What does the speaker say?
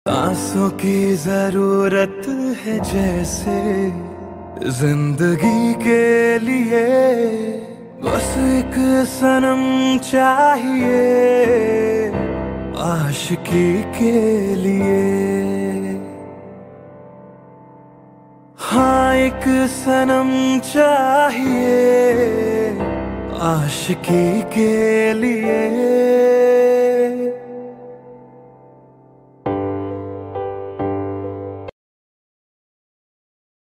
सांसों की जरूरत है जैसे जिंदगी के लिए, बस एक सनम चाहिए आशिकी के लिए। हाँ, एक सनम चाहिए आशिकी के लिए।